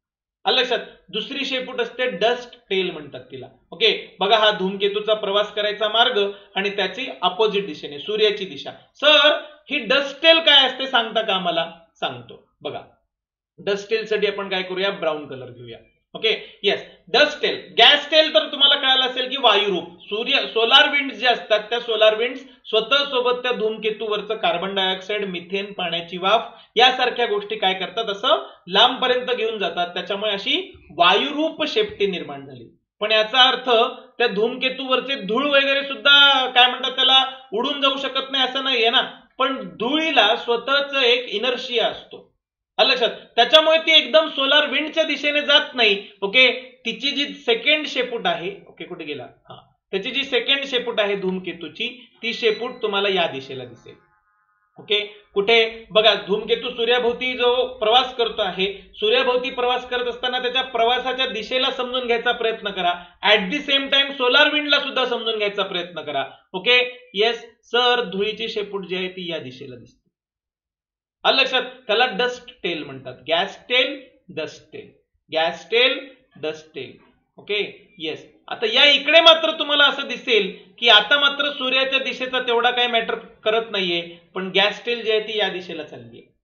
आलं लक्षात. दुसरी शेपूट असते डस्ट टेल म्हणतात तिला. ओके, बघा हा धूमकेतूचा प्रवास करायचा मार्ग आणि त्याची अपोजिट दिशेने सूर्याची दिशा. सर ही डस्ट टेल काय असते सांगता का आम्हाला? सांगतो. बघा डस्ट टेल साठी आपण काय करूया, ब्राऊन कलर घेऊया. Okay yes, dust tail. Gas tail तर तुम्हाला कळालं असेल की वायुरूप. सूर्य सोलार विंड्स जे असतात त्या सोलार विंड्स स्वतः सोबत त्या धूमकेतूवरचं कार्बन डायऑक्साईड, मिथेन, पाण्याची वाफ यासारख्या गोष्टी काय करतात, असं लांबपर्यंत घेऊन जातात. त्याच्यामुळे अशी वायुरूप शेपटी निर्माण झाली. पण याचा अर्थ त्या धूमकेतूवरचे धूळ वगैरे सुद्धा काय म्हणतात त्याला उडून जाऊ शकत नाही असं नाहीये ना. पण धुळीला स्वतःच एक इनर्शिया असतो. लक्षात. त्याच्यामुळे ती एकदम सोलार विंडच्या दिशेने जात नाही. ओके, तिची जी सेकंड शेपूट आहे, ओके कुठे गेला, हा त्याची जी सेकंड शेपूट आहे धूमकेतूची, ती शेपूट तुम्हाला या दिशेला दिसेल. ओके, कुठे बघा, धूमकेतू सूर्याभोवती जो प्रवास करतो आहे, सूर्याभोवती प्रवास करत असताना त्याच्या प्रवासाच्या दिशेला समजून घ्यायचा प्रयत्न करा. At the same time solar विंडला सुद्धा समजून घ्यायचा प्रयत्न करा. ओके येस सर, धुळीची शेपूट जी आहे ती या दिशेला दिसते. आलं लक्षात. त्याला डस्ट टेल म्हणतात. Gas tail, dust tail, gas tail, dust tail. Okay yes. आता या इकडे मात्र तुम्हाला असं दिसेल की आता मात्र सूर्याच्या दिशेचा तेवढा काही मॅटर करत नाहीये, पण गॅस टेल जी आहे ती या दिशेला चालली आहे.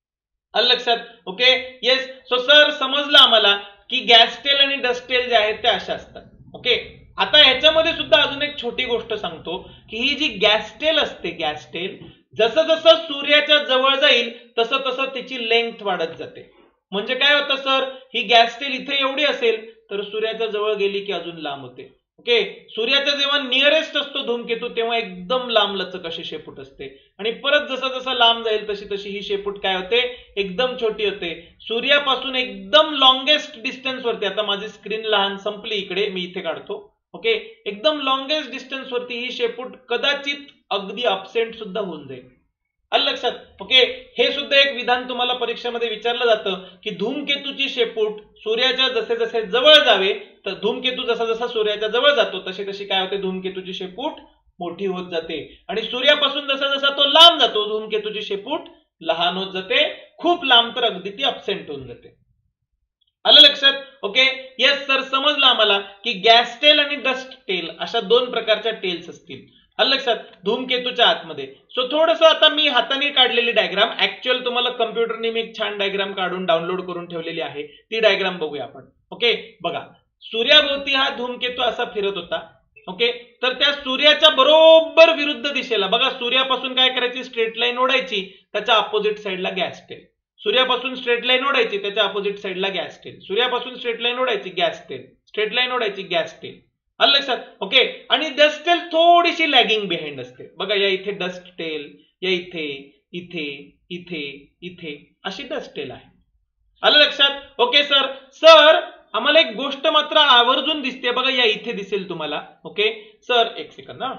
आलं लक्षात. Okay yes. सो सर समजलं आम्हाला की गॅस टेल आणि डस्ट टेल जे आहेत ते अशा असतात. ओके, आता ह्याच्यामध्ये सुद्धा अजून एक छोटी गोष्ट सांगतो की ही जी गॅस टेल असते, गॅस टेल जसं जसं सूर्याच्या जवळ जाईल तसं तसं तिची लेंथ वाढत जाते. म्हणजे काय होतं सर, ही गॅस टेल इथे एवढी असेल तर सूर्याच्या जवळ गेली की अजून लांब होते. ओके, सूर्याच्या जेव्हा नियरेस्ट असतो धूमकेतू तेव्हा एकदम लांब लचक अशी शेपूट असते आणि परत जसं जसं लांब जाईल तशी तशी ही शेपूट काय होते, एकदम छोटी होते. सूर्यापासून एकदम लॉंगेस्ट डिस्टन्स वरती, आता माझी स्क्रीन लहान संपली, इकडे मी इथे काढतो. ओके, एकदम लॉंगेस्ट डिस्टन्स वरती ही शेपूट कदाचित अगदी अपसेंट सुद्धा होऊन जाईल. आलं लक्षात. ओके, हे सुद्धा एक विधान तुम्हाला परीक्षेमध्ये विचारलं जातं की धूमकेतूची शेपूट सूर्याच्या जसे जसे जवळ जावे, तर धूमकेतू जसा जसा सूर्याच्या जवळ जातो तशी तशी काय होते, धूमकेतूची शेपूट मोठी होत जाते आणि सूर्यापासून जसा जसा तो लांब जातो धूमकेतूची शेपूट लहान होत जाते. खूप लांब तर अगदी ती अपसेंट होऊन जाते. आलं लक्षात. ओके येस सर, समजलं आम्हाला की गॅस टेल आणि डस्ट टेल अशा दोन प्रकारच्या टेल्स असतील. आलं लक्षात, धूमकेतूच्या आतमध्ये. सो थोडस आता मी हाताने काढलेली डायग्राम, ऍक्च्युअल तुम्हाला कम्प्युटरने मी एक छान डायग्राम काढून डाउनलोड करून ठेवलेली आहे, ती डायग्राम बघूया आपण. ओके बघा, सूर्याभोवती हा धूमकेतू असा फिरत होता. ओके, तर त्या सूर्याच्या बरोबर विरुद्ध दिशेला बघा, सूर्यापासून काय करायची, स्ट्रेट लाईन ओढायची, त्याच्या अपोजिट साईडला गॅस टेल. सूर्यापासून स्ट्रेट लाईन ओढायची, त्याच्या अपोजिट साईडला गॅस टेल. सूर्यापासून स्ट्रेट लाईन ओढायची, गॅस टेल. स्ट्रेट लाईन ओढायची, गॅस टेल. आलं लक्षात. ओके, आणि डस्ट टेल थोडीशी लॅगिंग बिहाइंड असते. बघा या इथे डस्ट टेल, या इथे, इथे, इथे, इथे अशी डस्ट टेल आहे. आलं लक्षात. ओके सर, सर आम्हाला एक गोष्ट मात्र आवर्जून दिसते बघा, या इथे दिसेल तुम्हाला. ओके सर, एक सेकंद ना.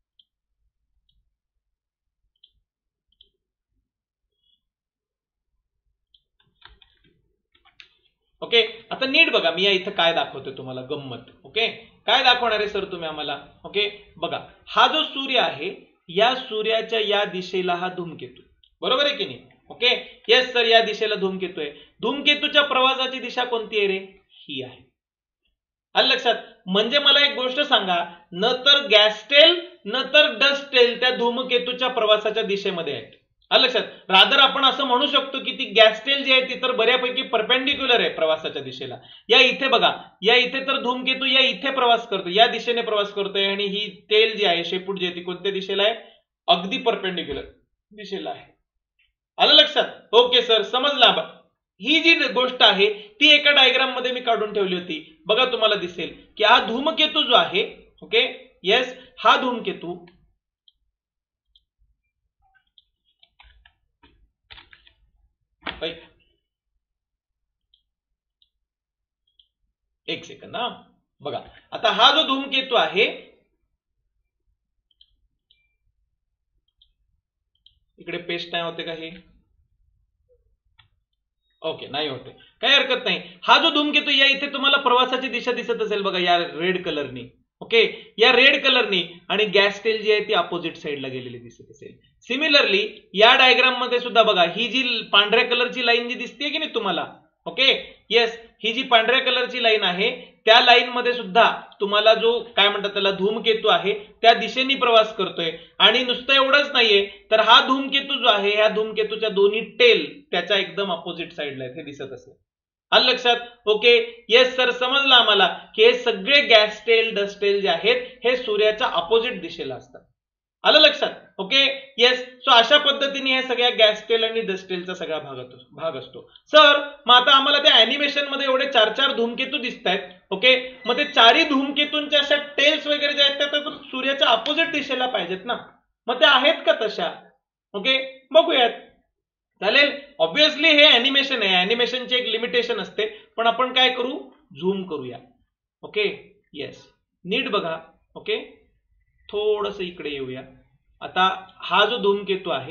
ओके, आता नीट बघा, मी या इथं काय दाखवतोय तुम्हाला गंमत. ओके, काय दाखवणार आहे सर तुम्ही आम्हाला. ओके बघा, हा जो सूर्य आहे या सूर्याच्या या दिशेला हा धूमकेतू, बरोबर आहे की नाही. ओके येस सर, या दिशेला धूमकेतू आहे. धूमकेतूच्या प्रवासाची दिशा कोणती आहे रे, ही आहे. आलं लक्षात. म्हणजे मला एक गोष्ट सांगा, न तर गॅस टेल न तर डस्ट टेल त्या धूमकेतूच्या प्रवासाच्या दिशेमध्ये आहेत. आलं लक्षात. रादर आपण असं म्हणू शकतो की ती गॅस टेल जी आहे ती तर बऱ्यापैकी परपेंडिक्युलर आहे प्रवासाच्या दिशेला. या इथे बघा, या इथे तर धूमकेतू या इथे प्रवास करतो, या दिशेने प्रवास करतोय आणि ही टेल जी आहे, शेपूट जी आहे ती कोणत्या दिशेला आहे, अगदी परपेंडिक्युलर दिशेला आहे. आलं लक्षात. ओके सर, समजला. ही जी गोष्ट आहे ती एका डायग्राम मध्ये मी काढून ठेवली होती. बघा तुम्हाला दिसेल की हा धूमकेतू जो आहे, ओके येस, हा धूमकेतू एक सेकंद ना. बघा आता हा जो धूमकेतू आहे, इकडे पेस्ट नाही होते का हे, ओके नाही होते, काही हरकत नाही. हा जो धूमकेतू या इथे तुम्हाला प्रवासाची दिशा दिसत असेल बघा, या रेड कलरनी. ओके, या रेड कलरनी, आणि गॅस टेल जी आहे ती अपोजिट साईडला गेलेली दिसत असेल. सिमिलरली या डायग्राम मध्ये सुद्धा बघा, ही जी पांढऱ्या कलरची लाईन जी दिसते की नाही तुम्हाला, ओके येस, ही जी पांढऱ्या कलरची लाईन आहे त्या लाईन मध्ये सुद्धा तुम्हाला जो काय म्हणतात त्याला धूमकेतू आहे त्या दिशेने प्रवास करतोय. आणि नुसतं एवढंच नाहीये तर हा धूमकेतू जो आहे ह्या धूमकेतूच्या दोन्ही टेल त्याच्या एकदम अपोजिट साईडला आहेत, हे दिसत असेल. आलं लक्षात? ओके येस सर, समजलं आम्हाला की हे सगळे गॅस टेल डस्ट टेल जे आहेत हे सूर्याच्या अपोजिट दिशेला असतात. आलं लक्षात? ओके येस, सो अशा पद्धतीने हे सगळ्या गॅस टेल आणि डस्ट टेलचा सगळा भाग भाग असतो. सर मग आता आम्हाला त्या अॅनिमेशन मध्ये एवढे चार चार धूमकेतू दिसत आहेत. ओके मग ते चारही धूमकेतूंच्या अशा टेल्स वगैरे ज्या आहेत त्या सूर्याच्या अपोजिट दिशेला पाहिजेत ना, मग त्या आहेत का तशा? ओके बघूयात. चालेल, ऑब्विसली हे अॅनिमेशन आहे, अॅनिमेशनची एक लिमिटेशन असते, पण आपण काय करू, झूम करूया. ओके येस, नीट बघा. ओके थोडस इकडे येऊया. आता हा जो धूमकेतू आहे,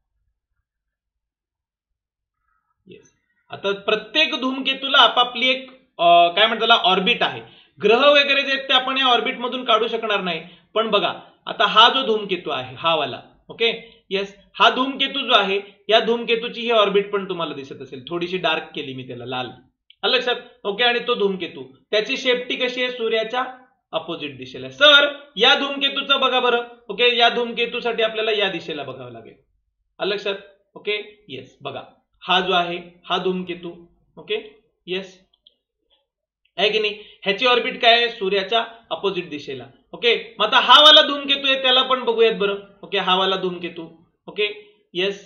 येस, आता प्रत्येक धूमकेतूला आपापली एक काय म्हणतात त्याला ऑर्बिट आहे. ग्रह वगैरे जे आहेत ते आपण या ऑर्बिट मधून काढू शकणार नाही. पण बघा आता हा जो धूमकेतू आहे हा वाला, ओके येस, हा धूमकेतू जो आहे या धूमकेतूची ही ऑर्बिट पण तुम्हाला दिसत असेल, थोडीशी डार्क केली मी त्याला, लाल. आलं लक्षात? ओके आणि तो धूमकेतू त्याची शेपटी कशी आहे, सूर्याच्या अपोजिट दिशेला. सर या धूमकेतूचं बघा बरं. ओके या धूमकेतूसाठी आपल्याला या दिशेला बघावं लागेल. आलं लक्षात? ओके येस, बघा हा जो आहे हा धूमकेतू. ओके येस आहे की नाही, ह्याची ऑर्बिट काय आहे, सूर्याच्या अपोजिट दिशेला. ओके मग आता हा वाला धूमकेतू आहे त्याला पण बघूयात बरं. ओके हा वाला धूमकेतू, ओके येस,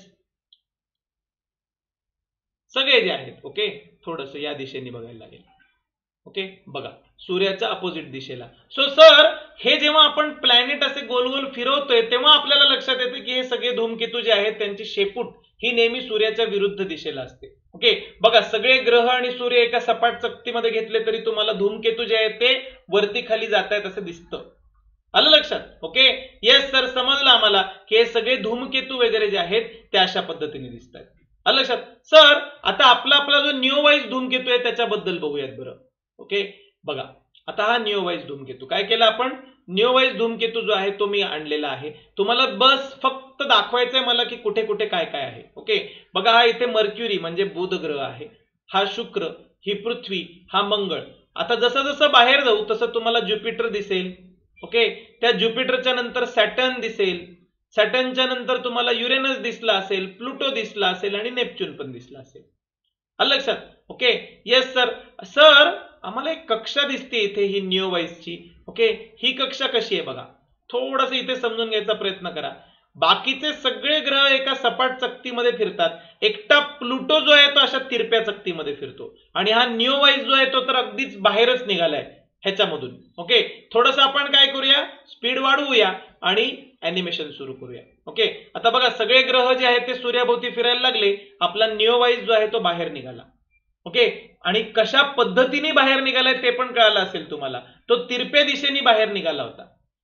सगळे जे आहेत ओके थोडस या दिशेने बघायला लागेल. ओके बघा सूर्याच्या अपोजिट दिशेला. सो सर हे जेव्हा आपण प्लॅनेट असे गोल गोल फिरवतोय तेव्हा आपल्याला लक्षात येते की हे सगळे धूमकेतू जे आहेत त्यांची शेपूट ही नेहमी सूर्याच्या विरुद्ध दिशेला असते. ओके बघा सगळे ग्रह आणि सूर्य एका सपाट चकतीमध्ये घेतले तरी तुम्हाला धूमकेतू जे आहेत ते वरती खाली जात आहेत असं दिसतं. आलं लक्षात? ओके येस सर, समजलं आम्हाला की हे सगळे धूमकेतू वगैरे जे आहेत ते अशा पद्धतीने दिसत आहेत. आलं लक्षात? सर आता आपला आपला जो निओवाईज धूमकेतू आहे त्याच्याबद्दल बघूयात बरं. ओके बघा आता हा निओवाईज धूमकेतू, काय केलं आपण, निओवाईज धूमकेतू जो आहे तो मी आणलेला आहे. तुम्हाला बस फक्त दाखवायचंय मला की कुठे कुठे काय काय आहे. ओके बघा हा इथे मर्क्युरी म्हणजे बुध ग्रह आहे, हा शुक्र, ही पृथ्वी, हा मंगळ. आता जसं जसं बाहेर जाऊ तसं तुम्हाला ज्युपिटर दिसेल. ओके त्या ज्युपिटरच्या नंतर सॅटर्न दिसेल, सॅटर्नच्या नंतर तुम्हाला युरेनस दिसला असेल, प्लुटो दिसला असेल आणि नेपच्यून पण दिसला असेल. आलं लक्षात? Okay yes sir. सर आम्हाला एक कक्षा दिसते इथे ही निओवाईजची. ओके ही कक्षा कशी आहे बघा, थोडस इथे समजून घ्यायचा प्रयत्न करा. बाकीचे सगळे ग्रह एका सपाट चकतीमध्ये फिरतात, एकटा प्लुटो जो आहे तो अशा तिरप्या चकतीमध्ये फिरतो आणि हा निओवाईज जो आहे तो तर अगदीच बाहेरच निघालाय ह्याच्यामधून. ओके थोडस आपण काय करूया, स्पीड वाढवूया आणि अॅनिमेशन सुरू करूया. ओके आता बघा सगळे ग्रह जे आहेत ते सूर्याभोवती फिरायला लागले, आपला निओवाईज जो आहे तो बाहेर निघाला. ओके आणि कशा पद्धतीने बाहेर निघालाय ते पण कळालं असेल तुम्हाला, तो तिरप्या दिशेने बाहेर निघाला होता.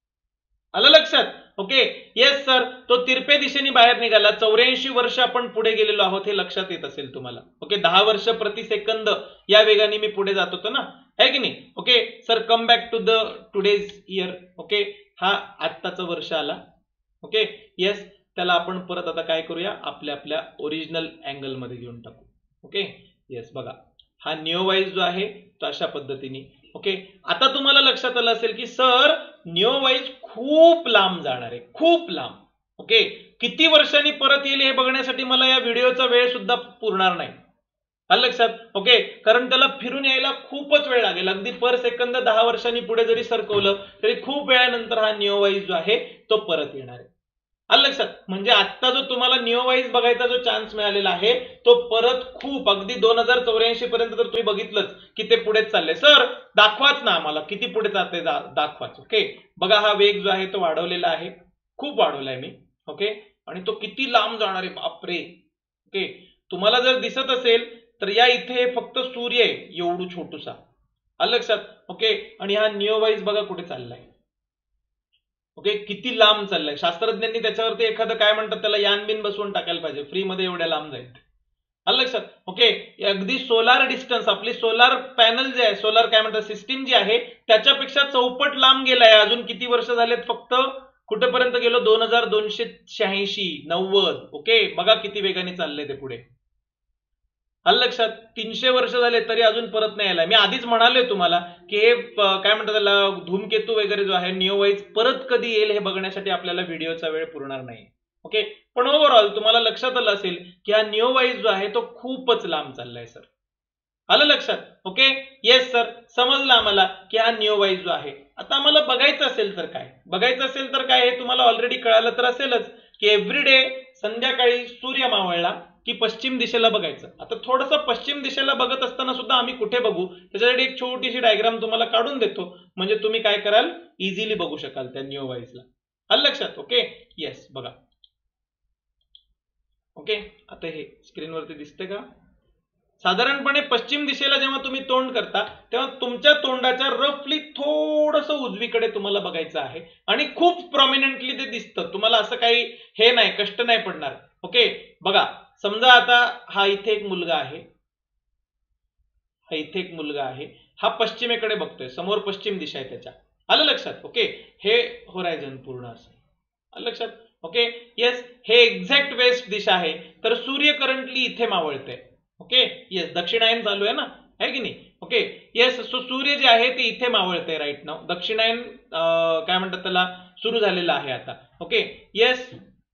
आलं लक्षात? ओके येस सर, तो तिरप्या दिशेने बाहेर निघाला. चौऱ्याऐंशी वर्ष आपण पुढे गेलेलो आहोत हे लक्षात येत असेल तुम्हाला. ओके दहा वर्ष प्रति सेकंद या वेगाने मी पुढे जात होतो ना, आहे की नाही. Okay sir come back to the today's year. Okay हा आत्ताचं वर्ष आला. ओके येस, त्याला आपण परत आता काय करूया, आपल्या आपल्या ओरिजिनल अँगल मध्ये घेऊन टाकू. ओके येस बघा हा निओवाईज जो आहे तो अशा पद्धतीने. ओके आता तुम्हाला लक्षात आलं असेल की सर निओवाईज खूप लांब जाणार आहे, खूप लांब. ओके किती वर्षांनी परत येईल हे बघण्यासाठी मला या व्हिडिओचा वेळ सुद्धा पुरणार नाही. आलं लक्षात? ओके कारण त्याला फिरून यायला खूपच वेळ लागेल, अगदी पर सेकंद दहा वर्षांनी पुढे जरी सरकवलं तरी खूप वेळानंतर हा निओवाईज जो आहे तो परत येणार आहे. आलं लक्षात? म्हणजे आता जो तुम्हाला निओवाईज बघायचा जो चान्स मिळालेला आहे तो परत खूप अगदी दोन हजार चौऱ्याऐंशी पर्यंत तर तुम्ही बघितलंच की ते पुढेच चाललंय. सर दाखवाच ना आम्हाला किती पुढे जाते, दाखवाच. ओके बघा हा वेग जो आहे तो वाढवलेला आहे, खूप वाढवलाय मी. ओके आणि तो किती लांब जाणार आहे, बापरे. ओके तुम्हाला जर दिसत असेल तर या इथे फक्त सूर्य आहे एवढू छोटूसा. आलं लक्षात? ओके आणि हा निओवाईज बघा कुठे चाललाय. ओके किती लांब चाललंय. शास्त्रज्ञांनी त्याच्यावरती एखादं काय म्हणतात त्याला यान बिन बसवून टाकायला पाहिजे, फ्री मध्ये एवढ्या लांब जाईल. आलं लक्षात? ओके अगदी सोलार डिस्टन्स, आपली सोलार पॅनल जे आहे, सोलार काय म्हणतात सिस्टीम जी आहे त्याच्यापेक्षा चौपट लांब गेलाय. अजून किती वर्ष झालेत, फक्त कुठेपर्यंत गेलो, दोन हजार दोनशे शहाऐंशी नव्वद. ओके बघा किती वेगाने चाललंय ते पुढे. आलं लक्षात? तीनशे वर्ष झाले तरी अजून परत नाही आलाय. मी आधीच म्हणालोय तुम्हाला की हे काय म्हणतात त्याला, धूमकेतू वगैरे जो आहे निओवाईज परत कधी येईल हे बघण्यासाठी आपल्याला व्हिडिओचा वेळ पुरणार नाही. ओके, पण ओव्हरऑल तुम्हाला लक्षात आलं असेल की हा निओवाईज जो आहे तो खूपच लांब चाललाय सर. आलं लक्षात? ओके, येस सर, समजलं आम्हाला की हा निओवाईज जो आहे. आता आम्हाला बघायचं असेल तर काय बघायचं असेल तर काय हे तुम्हाला ऑलरेडी कळालं तर असेलच की एव्हरीडे संध्याकाळी सूर्य मावळला की पश्चिम दिशेला बघायचं. आता थोडंसं पश्चिम दिशेला बघत असताना सुद्धा आम्ही कुठे बघू त्याच्यासाठी एक छोटीशी डायग्राम तुम्हाला काढून देतो, म्हणजे तुम्ही काय कराल, इझिली बघू शकाल त्या निओवाईजला. आलं लक्षात? ओके, येस, बघा. ओके, आता हे स्क्रीनवरती दिसते का? साधारणपणे पश्चिम दिशेला जेव्हा तुम्ही तोंड करता तेव्हा तुमच्या तोंडाच्या रफली थोडंसं उजवीकडे तुम्हाला बघायचं आहे आणि खूप प्रॉमिनंटली ते दिसतं तुम्हाला. असं काही हे नाही, कष्ट नाही पडणार. ओके, बघा, समजा आता हा इथे एक मुलगा आहे, हा इथे एक मुलगा आहे, हा पश्चिमेकडे बघतोय, समोर पश्चिम दिशा आहे त्याच्या. आलं लक्षात? ओके, हे होरायझन पूर्ण असं. आलं लक्षात? ओके, येस, हे एक्झॅक्ट वेस्ट दिशा आहे. तर सूर्य करंटली इथे मावळते. ओके, येस, दक्षिणायन चालू आहे ना, आहे की नाही? ओके, येस, सो सूर्य जे आहे ते इथे मावळते राईट नाव. दक्षिणायन काय म्हणतात त्याला, सुरू झालेलं आहे आता. ओके, येस,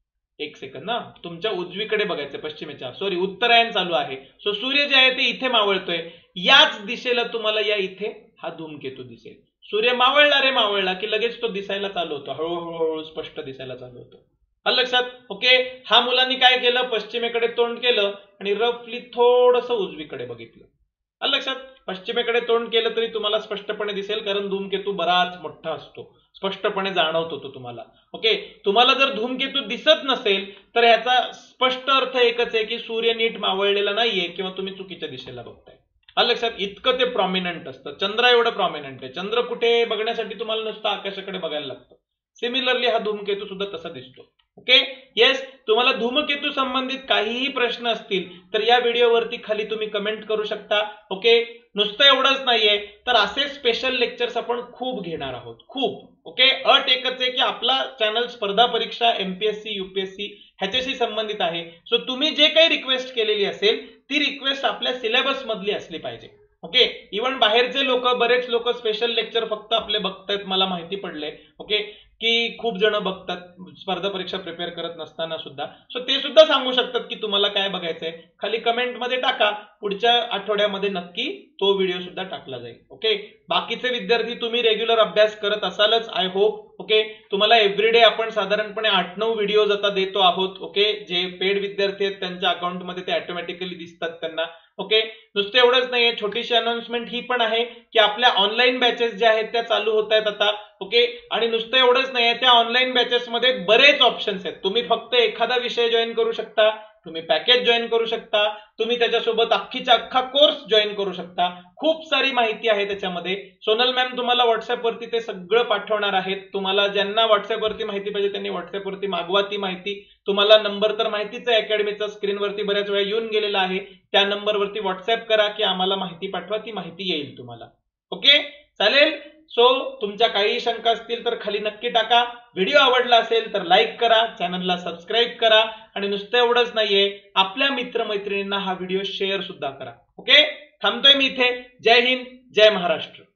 एक सेकंद ना, तुमच्या उजवीकडे बघायचं, पश्चिमेच्या, सॉरी, उत्तरायण चालू आहे. सो सूर्य जे आहे ते इथे मावळतोय. याच दिशेला तुम्हाला या इथे हा धूमकेतू दिसेल. सूर्य मावळला रे मावळला की लगेच तो दिसायला चालू होतो, हळूहळू हळूहळू स्पष्ट दिसायला चालू होतो. आलं लक्षात? ओके, हा मुलांनी काय केलं, पश्चिमेकडे तोंड केलं आणि रफली थोडंसं उजवीकडे बघितलं. आलं लक्षात? पश्चिमेकडे तोंड केलं तरी तुम्हाला स्पष्टपणे दिसेल, कारण धूमकेतू बराच मोठा असतो, स्पष्टपणे जाणवतो तो तुम्हाला. ओके, तुम्हाला जर धूमकेतू दिसत नसेल तर ह्याचा स्पष्ट अर्थ एकच आहे की सूर्य नीट मावळलेला नाहीये किंवा तुम्ही चुकीच्या दिशेला बघताय. आलं लक्षात? इतकं ते प्रॉमिनंट असतं. चंद्रा एवढं प्रॉमिनंट आहे. चंद्र कुठे बघण्यासाठी तुम्हाला नुसतं आकाशाकडे बघायला लागतं. सिमिलरली हा धूमकेतू सुद्धा तसा दिसतो. ओके, येस, तुम्हाला धूमकेतू संबंधित काहीही प्रश्न असतील तर या व्हिडिओवरती खाली तुम्ही कमेंट करू शकता. ओके, नुसतं एवढंच नाहीये तर असे स्पेशल लेक्चर्स आपण खूप घेणार आहोत, खूप. ओके, अट एकच आहे की आपला चॅनल स्पर्धा परीक्षा, एमपीएससी, युपीएससी ह्याच्याशी संबंधित आहे. सो तुम्ही जे काही रिक्वेस्ट केलेली असेल ती रिक्वेस्ट आपल्या सिलेबस मधली असली पाहिजे. ओके, इव्हन बाहेरचे लोक, बरेच लोक स्पेशल लेक्चर फक्त आपले बघतायत, मला माहिती पडलंय. ओके, की खूप जण बघतात स्पर्धा परीक्षा प्रिपेअर करत नसताना सुद्धा. सो ते सुद्धा सांगू शकतात की तुम्हाला काय बघायचंय. खाली कमेंटमध्ये टाका, पुढच्या आठवड्यामध्ये नक्की तो व्हिडिओ सुद्धा टाकला जाईल. ओके, बाकीचे विद्यार्थी तुम्ही रेग्युलर अभ्यास करत असालच, आय होप. ओके, तुम्हाला एव्हरीडे आपण साधारणपणे आठ नऊ व्हिडिओज आता देतो आहोत. ओके, जे पेड विद्यार्थी आहेत त्यांच्या अकाउंटमध्ये ते ऑटोमॅटिकली दिसतात त्यांना. ओके, नुसतं एवढंच नाहीये, छोटीशी अनाउन्समेंट ही पण आहे की आपल्या ऑनलाईन बॅचेस ज्या आहेत त्या चालू होत आहेत आता. ओके, आणि नुसतं एवढंच नाहीये, त्या ऑनलाईन बॅचेस मध्ये बरेच ऑप्शन्स आहेत. तुम्ही फक्त एखादा विषय जॉईन करू शकता, तुम्ही पॅकेज जॉईन करू शकता, तुम्ही त्याच्यासोबत अख्खीचा अख्खा कोर्स जॉईन करू शकता. खूप सारी माहिती आहे त्याच्यामध्ये. सोनल मॅम तुम्हाला व्हॉट्सअपवरती ते सगळं पाठवणार आहेत. तुम्हाला ज्यांना व्हॉट्सअपवरती माहिती पाहिजे त्यांनी व्हॉट्सअपवरती मागवा ती माहिती. तुम्हाला नंबर तर माहितीच आहे अकॅडमीचा, स्क्रीनवरती बऱ्याच वेळा येऊन गेलेला आहे. त्या नंबरवरती व्हॉट्सअप करा की आम्हाला माहिती पाठवा, ती माहिती येईल तुम्हाला. ओके, चालेल. सो तुमच्या काही शंका असतील तर खाली नक्की टाका. व्हिडिओ आवडला असेल तर लाईक करा, चॅनलला सबस्क्राईब करा आणि नुसतं एवढंच नाहीये, आपल्या मित्रमैत्रिणींना हा व्हिडिओ शेअर सुद्धा करा. ओके, थांबतोय मी इथे. जय हिंद, जय महाराष्ट्र.